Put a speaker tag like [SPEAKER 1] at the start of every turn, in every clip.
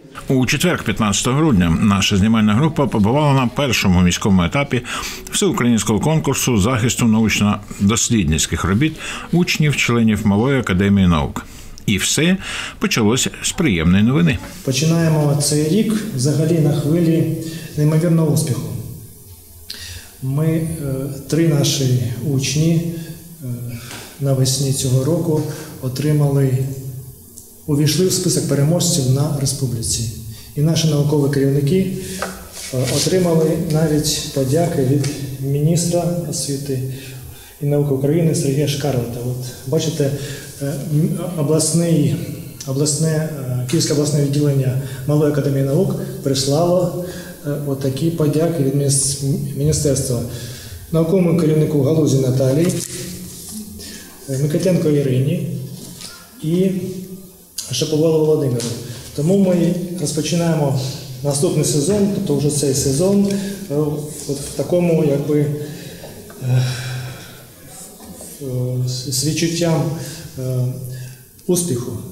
[SPEAKER 1] У четвер, 15 грудня, наша знімальна група побувала на першому міському етапі всеукраїнського конкурсу захисту научно-дослідницьких робіт учнів-членів Малої академії наук. І все почалося з приємної новини.
[SPEAKER 2] Починаємо цей рік взагалі на хвилі неймовірного успіху. Ми, 3 наші учні навесні цього року увійшли в список переможців на республіці. І наші наукові керівники отримали навіть подяки від міністра освіти і науки України Сергія Шкарлета. От, бачите, Київське обласне відділення Малої академії наук прислало такі подяки від міністерства науковому керівнику Галузі Наталії, Микитенко Ірині і Шаповалу Володимиру. Тому ми розпочинаємо наступний сезон, тобто вже цей сезон, в такому з відчуттям успіху,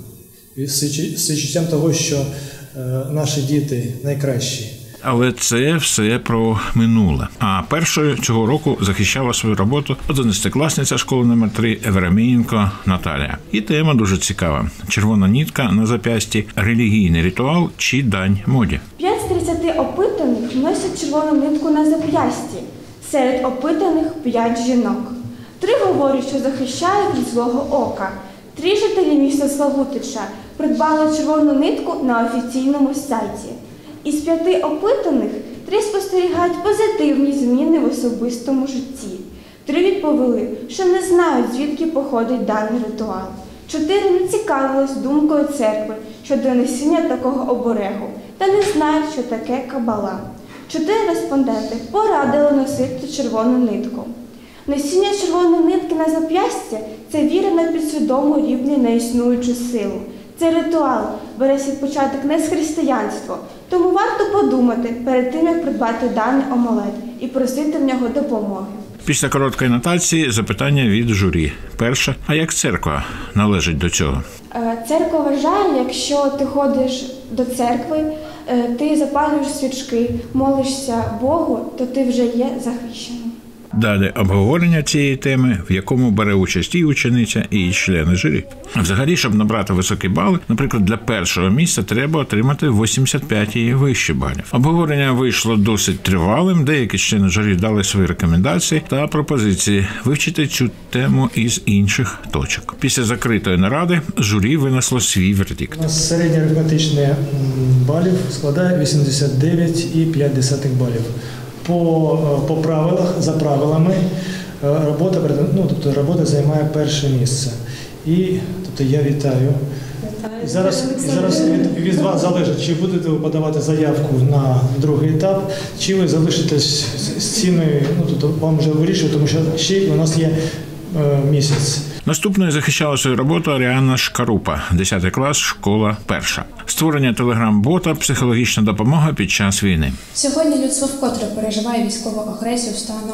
[SPEAKER 2] з відчуттям того, що наші діти найкращі.
[SPEAKER 1] Але це все про минуле. А першою цього року захищала свою роботу 11-класниця школи номер 3 Еверемієнко Наталія. І тема дуже цікава. Червона нитка на зап'ясті – релігійний ритуал чи дань моді.
[SPEAKER 3] 5 з 30 опитаних носять червону нитку на зап'ясті. Серед опитаних 5 жінок. 3 говорять, що захищають від злого ока. 3 жителі міста Славутича придбали червону нитку на офіційному сайті. Із 5 опитаних 3 спостерігають позитивні зміни в особистому житті. 3 відповіли, що не знають, звідки походить даний ритуал. 4 не цікавились думкою церкви щодо носіння такого оберегу та не знають, що таке кабала. 4 респонденти порадили носити червону нитку. Носіння червоної нитки на зап'ясті – це віра на підсвідомому рівні на існуючу силу. Цей ритуал бере свій початок не з християнства, тому варто подумати перед тим, як придбати даний амулет і просити в нього допомоги.
[SPEAKER 1] Після короткої нотації запитання від журі. Перше, а як церква належить до цього?
[SPEAKER 3] Церква вважає, якщо ти ходиш до церкви, ти запалюєш свічки, молишся Богу, то ти вже є захищеним.
[SPEAKER 1] Далі обговорення цієї теми, в якому бере участь і учениця, і члени журі. Взагалі, щоб набрати високі бали, наприклад, для першого місця треба отримати 85 і вище балів. Обговорення вийшло досить тривалим, деякі члени журі дали свої рекомендації та пропозиції вивчити цю тему із інших точок. Після закритої наради журі винесло свій вердикт.
[SPEAKER 2] У нас середнє арифметичне балів складає 89,5 балів. По правилах, за правилами, робота займає перше місце. І я вітаю. Зараз від вас залежить, чи будете ви подавати заявку на другий етап, чи ви залишитесь з ціною, вам вже вирішувати, тому що ще у нас є місяць.
[SPEAKER 1] Наступною захищала свою роботу Аріана Шкарупа, 10 клас, школа перша. Створення телеграм-бота «Психологічна допомога під час війни».
[SPEAKER 4] Сьогодні людство вкотре переживає військову агресію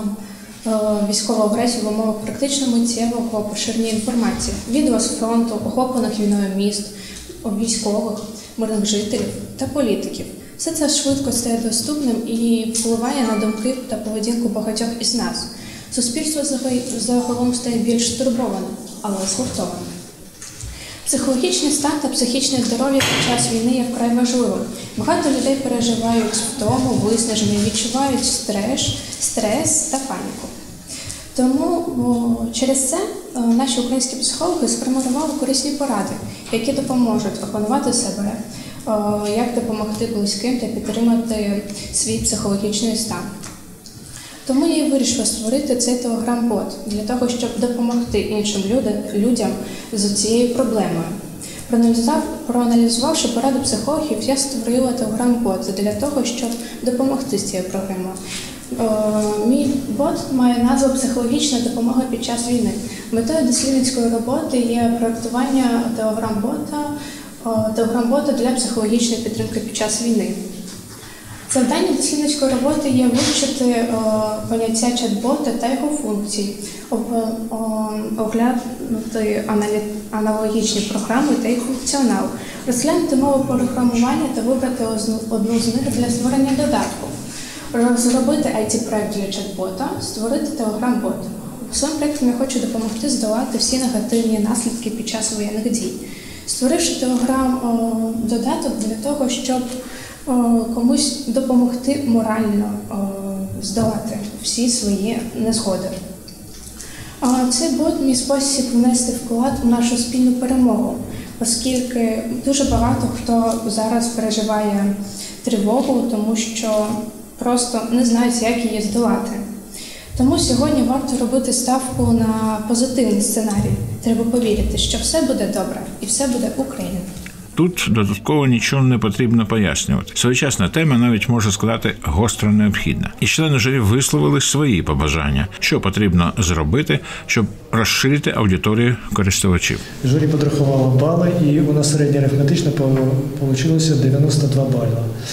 [SPEAKER 4] в умовах практично миттєвого поширення інформації. Відео з фронту, охоплених війною міст, військових, мирних жителів та політиків. Все це швидко стає доступним і впливає на думки та поведінку багатьох із нас. Суспільство загалом стає більш стурбованим, але згуртованим. Психологічний стан та психічне здоров'я під час війни є вкрай важливим. Багато людей переживають втому, виснаження, відчувають стрес та паніку. Тому через це наші українські психологи сформулювали корисні поради, які допоможуть опанувати себе, як допомогти близьким та підтримати свій психологічний стан. Тому я і вирішила створити цей телеграм-бот для того, щоб допомогти іншим людям з цією проблемою. Проаналізувавши поради психологів, я створила телеграм-бот для того, щоб допомогти з цією проблемою. Мій бот має назву «Психологічна допомога під час війни». Метою дослідницької роботи є проєктування телеграм-бота для психологічної підтримки під час війни. Завдання дослідницької роботи є вивчити поняття чат-бота та його функції, оглянути аналогічні програми та їх функціонал, Розглянути мову програмування та вибрати одну з них для створення додатку. Розробити IT-проект для чат-бота, створити Telegram-бот. Своїм проєктом я хочу допомогти здолати всі негативні наслідки під час воєнних дій. Створивши Telegram-додаток для того, щоб комусь допомогти морально здолати всі свої незгоди. Цей бот – мій спосіб внести вклад у нашу спільну перемогу, оскільки дуже багато хто зараз переживає тривогу, тому що просто не знають, як її здолати. Тому сьогодні варто робити ставку на позитивний сценарій. Треба повірити, що все буде добре і все буде Україна.
[SPEAKER 1] Тут додатково нічого не потрібно пояснювати. Своєчасна тема навіть може сказати гостро необхідна. І члени журі висловили свої побажання, що потрібно зробити, щоб розширити аудиторію користувачів.
[SPEAKER 2] Журі підрахувало бали, і у нас середньоарифметично вийшло 92 бали.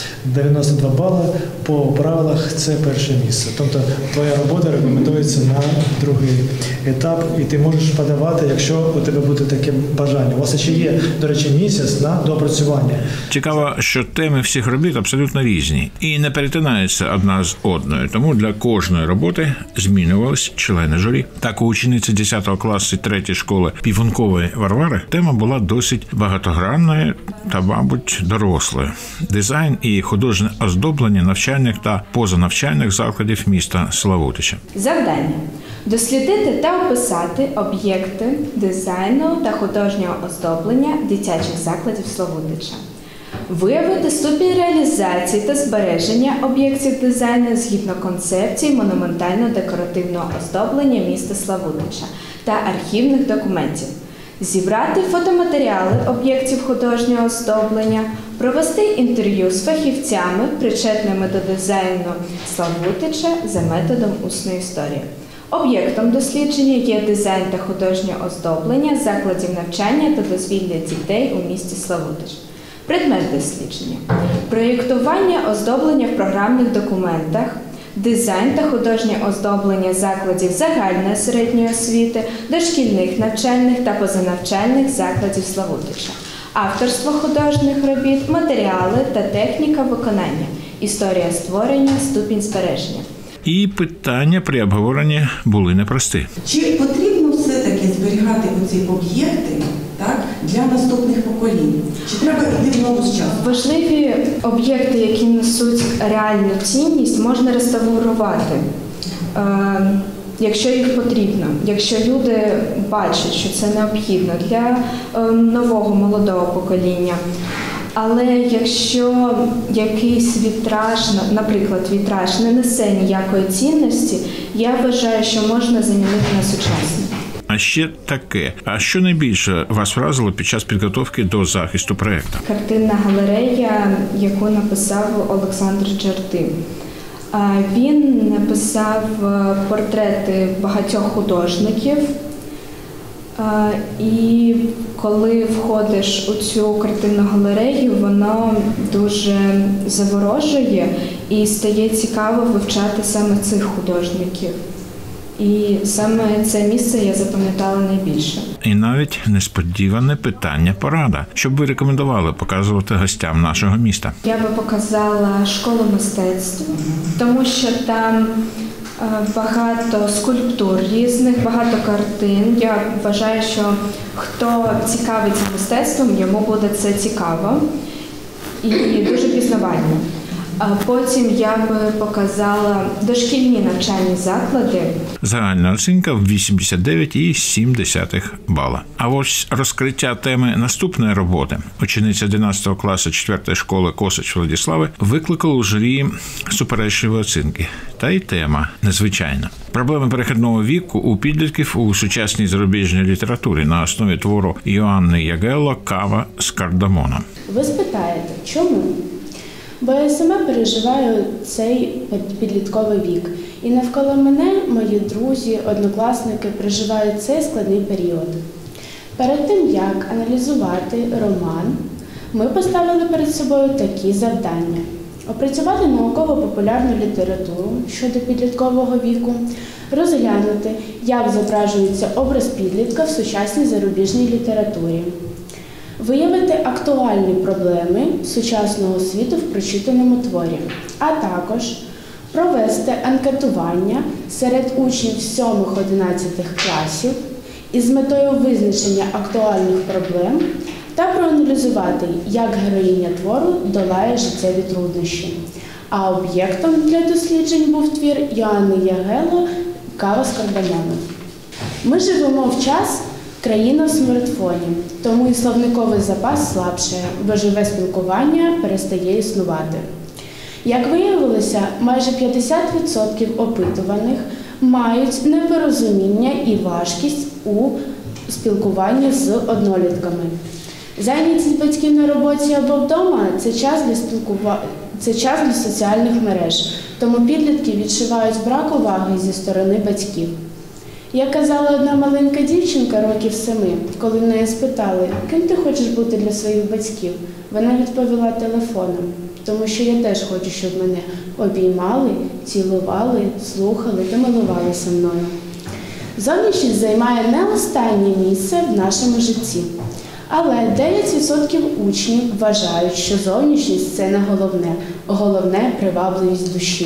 [SPEAKER 2] 92 бали по правилах – це перше місце. Тобто твоя робота рекомендується на другий етап, і ти можеш подавати, якщо у тебе буде таке бажання. У вас ще є, до речі, місяць на доопрацювання.
[SPEAKER 1] Цікаво, що теми всіх робіт абсолютно різні і не перетинаються одна з одною, тому для кожної роботи змінювались члени журі. Так, у учениці 10 класу 3 школи Півункової Варвари тема була досить багатогранною та, мабуть, дорослою. Дизайн і художнє оздоблення навчальних та позанавчальних закладів міста Славутича.
[SPEAKER 3] Завдання – дослідити та описати об'єкти дизайну та художнього оздоблення дитячих закладів Славутича. Виявити ступінь реалізації та збереження об'єктів дизайну згідно концепції монументально-декоративного оздоблення міста Славутича та архівних документів. Зібрати фотоматеріали об'єктів художнього оздоблення, провести інтерв'ю з фахівцями, причетними до дизайну Славутича за методом усної історії. Об'єктом дослідження є дизайн та художнє оздоблення закладів навчання та дозвілля дітей у місті Славутич. Предмет дослідження – проєктування оздоблення в програмних документах, дизайн та художнє оздоблення закладів загальної середньої освіти, дошкільних навчальних та позанавчальних закладів Славутича, авторство художніх робіт, матеріали та техніка виконання, історія створення, ступінь збереження.
[SPEAKER 1] І питання при обговоренні були непрості.
[SPEAKER 5] Чи потрібно все-таки зберігати оці об'єкти, так, для наступних поколінь? Чи треба йти в ногу з часом?
[SPEAKER 3] Важливі об'єкти, які несуть реальну цінність, можна реставрувати, якщо їх потрібно, якщо люди бачать, що це необхідно для нового, молодого покоління. Але якщо якийсь вітраж, наприклад, вітраж не несе ніякої цінності, я вважаю, що можна замінити на сучасний.
[SPEAKER 1] А ще таке. А що найбільше вас вразило під час підготовки до захисту проєкту?
[SPEAKER 3] Картинна галерея, яку написав Олександр Джартин. Він написав портрети багатьох художників. І коли входиш у цю картинну галерею, воно дуже заворожує і стає цікаво вивчати саме цих художників. І саме це місце я запам'ятала найбільше.
[SPEAKER 1] І навіть несподіване питання-порада. Що б ви рекомендували показувати гостям нашого міста?
[SPEAKER 3] Я би показала школу мистецтв, тому що там багато скульптур різних, багато картин. Я вважаю, що хто цікавиться мистецтвом, йому буде це цікаво і дуже пізнавально. А потім я би показала дошкільні навчальні заклади.
[SPEAKER 1] Загальна оцінка в 89,7 бала. А ось розкриття теми наступної роботи учениця 11 класу 4 школи Косач Владислави викликала у журі суперечливі оцінки. Та й тема незвичайна. Проблеми перехідного віку у підлітків у сучасній зарубіжній літературі на основі твору Йоанни Ягелло «Кава з кардамоном».
[SPEAKER 6] Ви спитаєте, чому? Бо я сама переживаю цей підлітковий вік. І навколо мене мої друзі, однокласники переживають цей складний період. Перед тим, як аналізувати роман, ми поставили перед собою такі завдання. Опрацювати науково-популярну літературу щодо підліткового віку, розглянути, як зображується образ підлітка в сучасній зарубіжній літературі, виявити актуальні проблеми сучасного світу в прочитаному творі, а також провести анкетування серед учнів 7-11 класів із метою визначення актуальних проблем та проаналізувати, як героїня твору долає життєві труднощі. А об'єктом для досліджень був твір Йоанни Ягелло «Кава з кардамоном». Ми живемо в час країна в смартфоні, тому і словниковий запас слабшає, бо живе спілкування перестає існувати. Як виявилося, майже 50% опитуваних мають непорозуміння і важкість у спілкуванні з однолітками. Зайнятість батьків на роботі або вдома – це час для соціальних мереж, тому підлітки відчувають брак уваги зі сторони батьків. Як казала одна маленька дівчинка років 7, коли в неї спитали, ким ти хочеш бути для своїх батьків, вона відповіла телефоном, тому що я теж хочу, щоб мене обіймали, цілували, слухали та милувалися мною. Зовнішність займає не останнє місце в нашому житті. Але 9% учнів вважають, що зовнішність – це не головне. Головне – привабливість душі.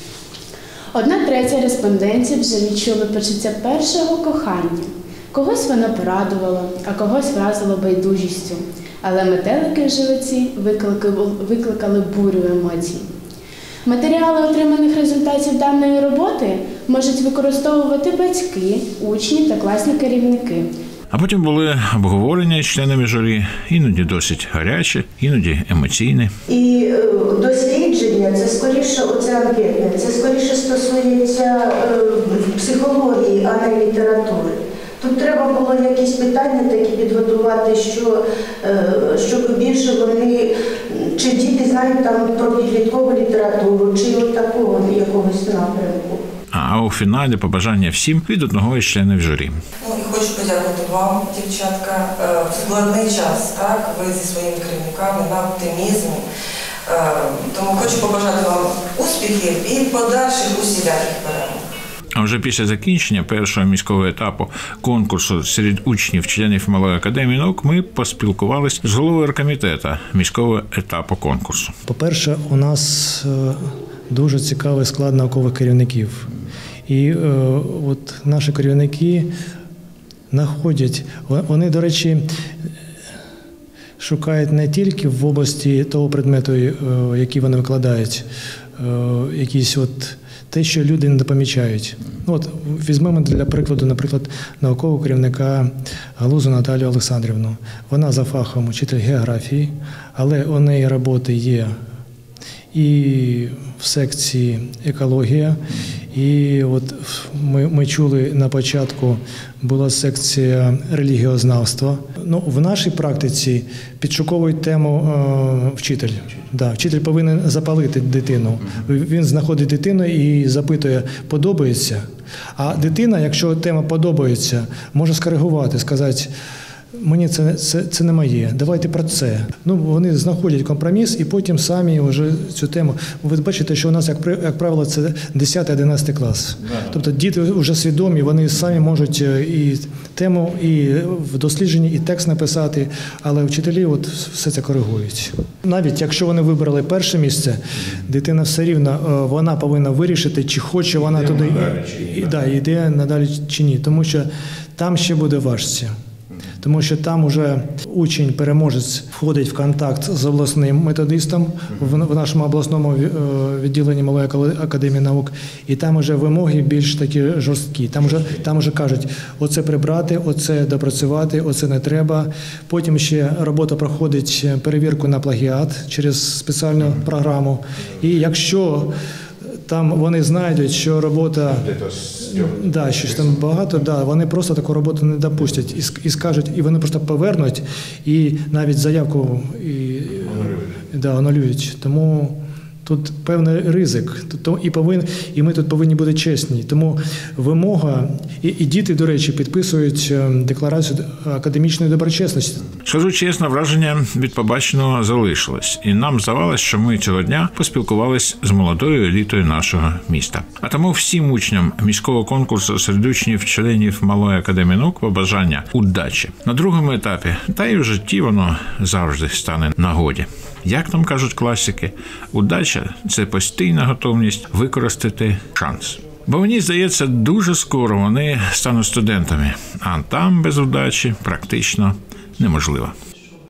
[SPEAKER 6] 1/3 респондентів вже відчули почуття першого кохання. Когось вона порадувала, а когось вразила байдужістю. Але метелики в животі викликали бурю емоцій. Матеріали отриманих результатів даної роботи можуть використовувати батьки, учні та класні керівники.
[SPEAKER 1] А потім були обговорення із членами журі, іноді досить гарячі, іноді емоційні.
[SPEAKER 7] І дослідження – це скоріше оце анкетне, це скоріше стосується психології, а не літератури. Тут треба було якісь питання такі підготувати, щоб більше вони, чи діти знають там про підліткову літературу, чи от такого якогось напрямку.
[SPEAKER 1] А у фіналі побажання всім від одного із членів журі.
[SPEAKER 8] І хочу подякувати вам, дівчатка. В складний час, так, ви зі своїми керівниками на оптимізмі. Тому хочу побажати вам успіхів і подальших усіляких перемог.
[SPEAKER 1] А вже після закінчення першого міського етапу конкурсу серед учнів, членів Малої академії наук, ми поспілкувалися з головою оргкомітету міського етапу конкурсу.
[SPEAKER 2] По-перше, у нас дуже цікавий склад наукових керівників. І от наші керівники знаходять, вони, до речі, шукають не тільки в області того предмету, який вони викладають, якісь от те, що люди не помічають. От візьмемо для прикладу, наприклад, наукового керівника Галузу Наталію Олександрівну. Вона за фахом учитель географії, але у неї роботи є і в секції екологія. І от ми чули на початку, була секція релігіознавства. Ну, в нашій практиці підшуковують тему вчитель. Да, вчитель повинен запалити дитину. Він знаходить дитину і запитує, подобається. А дитина, якщо тема подобається, може скоригувати, сказати, мені це не моє, давайте про це. Ну, вони знаходять компроміс і потім самі вже цю тему. Ви бачите, що у нас, як правило, це 10-11 клас. Тобто діти вже свідомі, вони самі можуть і тему, і в дослідженні, і текст написати, але вчителі от все це коригують. Навіть якщо вони вибрали перше місце, дитина все рівно, вона повинна вирішити, чи хоче вона туди, йде надалі чи ні, тому що там ще буде важче. Тому що там уже учень-переможець входить в контакт з обласним методистом в нашому обласному відділенні Малої академії наук, і там вже вимоги більш такі жорсткі. Там вже кажуть, оце прибрати, оце допрацювати, оце не треба. Потім ще робота проходить перевірку на плагіат через спеціальну програму. І якщо там вони знайдуть, що робота, щось там багато, вони просто таку роботу не допустять і скажуть, і вони просто повернуть, і навіть заявку анулюють. Тому Тут певний ризик, і ми тут повинні бути чесні. Тому вимога, і діти, до речі, підписують декларацію академічної доброчесності.
[SPEAKER 1] Скажу чесно, враження від побаченого залишилось. І нам здавалось, що ми цього дня поспілкувались з молодою елітою нашого міста. А тому всім учням міського конкурсу серед учнів-членів Малої академії наук побажання удачі. На другому етапі, та й в житті воно завжди стане нагоді. Як нам кажуть класики, удача – це постійна готовність використати шанс. Бо мені здається, дуже скоро вони стануть студентами, а там без удачі практично неможливо.